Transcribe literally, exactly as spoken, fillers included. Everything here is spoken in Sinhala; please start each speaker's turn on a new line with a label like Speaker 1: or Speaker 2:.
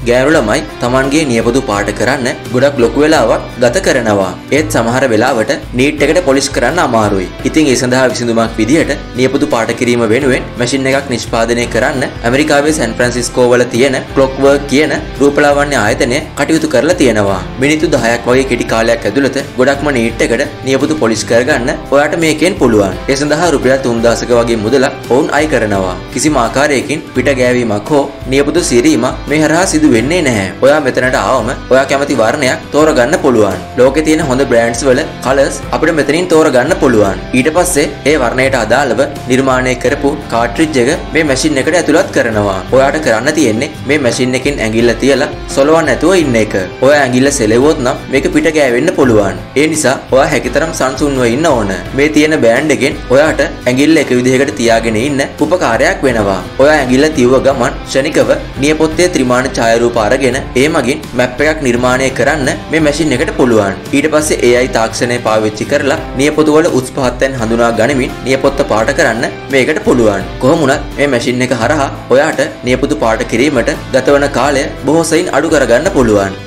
Speaker 1: ගෑනු ළමයි Tamanගේ නියපොතු පාට කරන්න ගොඩක් ලොකු වෙලාවක් ගත කරනවා. ඒත් සමහර වෙලාවට නීට් එකට පොලිෂ් කරන්න අමාරුයි. ඉතින් ඒ සඳහා විසඳුමක් විදිහට නියපොතු පාට කිරීම වෙනුවෙන් මැෂින් එකක් නිෂ්පාදනය කරන්න ඇමරිකාවේ සැන් ෆ්‍රැන්සිස්කෝ වල තියෙන ක්ලොක්වර්ක් කියන රූපලාවන්‍ය ආයතනය කටයුතු කරලා තියෙනවා. මිනිත්තු දහයක් වගේ කෙටි කාලයක් ඇතුළත ගොඩක්ම නීට් එකට නියපොතු පොලිෂ් කරගන්න ඔයාට මේකෙන් පුළුවන්. ඒ සඳහා රුපියල් තුන්දාසක වගේ මුදලක් ඔවුන් අය කරනවා. කිසිම ආකාරයකින් පිට ගෑවීමක් හෝ නියපොතු සිරීමක් මේ හරහා සිදු වෙන්නේ නැහැ. ඔයා මෙතනට ආවම ඔයා කැමති වර්ණයක් තෝරගන්න පුළුවන්. ලෝකේ තියෙන හොඳ බ්‍රෑන්ඩ්ස් වල කලර්ස් අපිට මෙතනින් තෝරගන්න පුළුවන්. ඊට පස්සේ ඒ වර්ණයට අදාළව නිර්මාණය කරපු කාට්‍රිජ් එක මේ මැෂින් එකට ඇතුළත් කරනවා. ඔයාට කරන්න තියෙන්නේ මේ මැෂින් එකෙන් ඇඟිල්ල තියලා සොලවන්න නැතුව ඉන්න එක. ඔයා ඇඟිල්ල සෙලෙවුවොත් නම් මේක පිට ගෑවෙන්න පුළුවන්. ඒ නිසා ඔයා හැකිතරම් සංසුන්ව ඉන්න ඕන. මේ තියෙන බෑන්ඩ් එකෙන් ඔයාට ඇඟිල්ල එක විදිහකට තියාගෙන ඉන්න උපකාරයක් වෙනවා. ඔයා ඇඟිල්ල තියුව ගමන් ක්ෂණිකව නියපොත්තේ ත්‍රිමාණ ඡායාරූප අරගෙන ඒ මගින් මැප් එකක් නිර්මාණය කරන්න මේ මැෂින් එකට පුළුවන්. ඊට පස්සේ ඒ අයි තාක්ෂණය පාවිච්චි කරලා නියපොතු වල උස් පහත්යන් හඳුනා ගනිමින් නියපොත්ත පාට කරන්න මේකට පුළුවන්. කොහොම වුණත් මේ මැෂින් එක හරහා ඔයාට නියපොතු පාට කිරීමට ගතවන කාලය බොහෝ සෙයින් අඩු කරගන්න පුළුවන්.